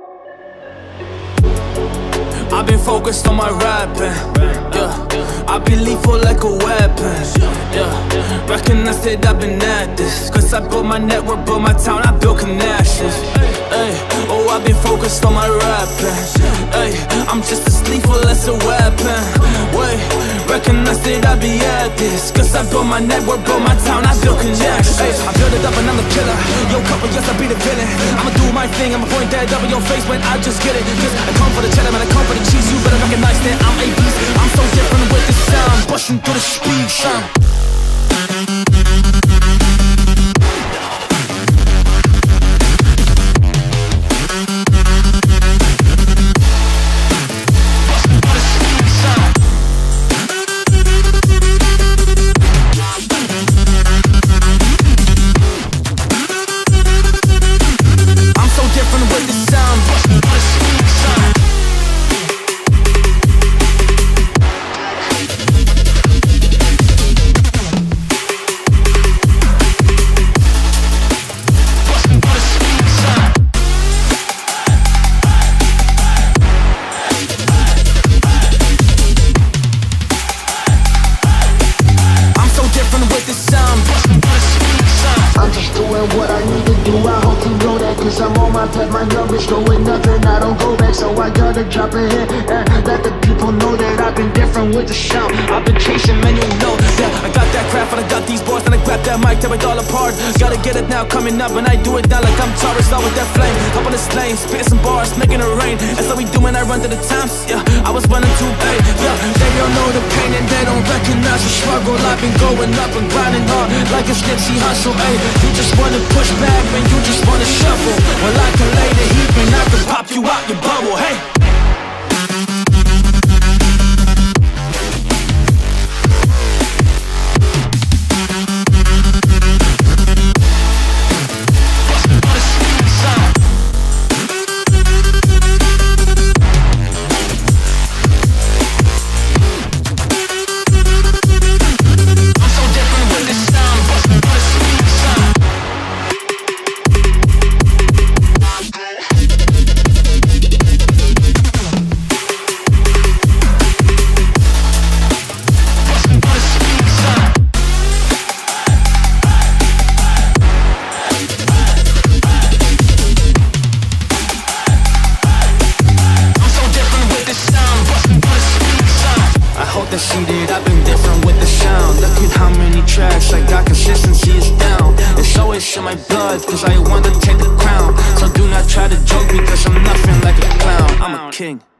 I've been focused on my rapping, yeah. I've been lethal like a weapon, yeah. Recognize that I've been at this, cause I built my network, built my town, I built connections. Ay, oh, I've been focused on my rapping, ay, I'm just as lethal as a weapon. Wait, recognize that I be at this, cause I built my network, built my town, I built connections. Ay, I built it up and I'm the killer. Yo, couple years I be the villain. I'ma do my thing, I'ma point that up in your face when I just get it. Cause I come for the cheddar, man, I come for the cheese. You better recognize that I'm a beast. I'm so different with the sound, busting through the speed sound. What I need to do, I hope you know that. Cause I'm on my path, my numbers going up and I don't go back. So I gotta drop a hit and let the people know that I've been different with the sound. I've been chasing, man, you know. Yeah, I got that craft and I got these bars and I grab that mic, tear it all apart. Gotta get it now, coming up, and I do it now like I'm Taurus, all with that flame. Up on this lane, spitting some bars, making it rain. That's how we do when I run to the times, yeah. I was running too big, yeah. They don't know the pain and they don't recognize the struggle. I've been going up and grinding hard like it's Nipsey Hussle, ayy. You just wanna push back, man, you just wanna shuffle. Well, I can lay the heat, and I can pop you out your bubble, hey. That she did, I've been different with the sound. Look at how many tracks I got, consistency is down. It's always in my blood, cause I want to take the crown. So do not try to joke me, cause I'm nothing like a clown. I'm a king.